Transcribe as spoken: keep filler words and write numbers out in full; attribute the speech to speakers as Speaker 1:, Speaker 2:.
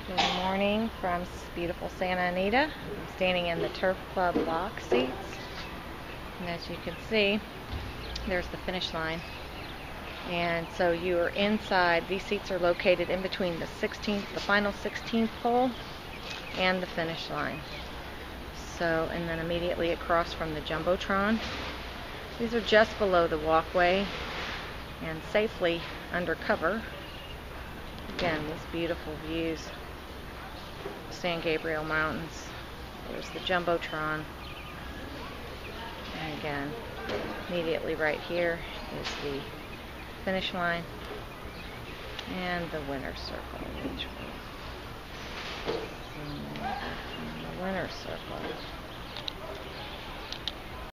Speaker 1: Good morning from beautiful Santa Anita. I'm standing in the Turf Club box seats, and as you can see, there's the finish line. And so you are inside. These seats are located in between the sixteenth, the final sixteenth hole, and the finish line. So, and then immediately across from the Jumbotron. These are just below the walkway and safely under cover. Again, these beautiful views. San Gabriel Mountains. There's the Jumbotron. And again, immediately right here is the finish line and the winner's circle. Which one? The winner's circle.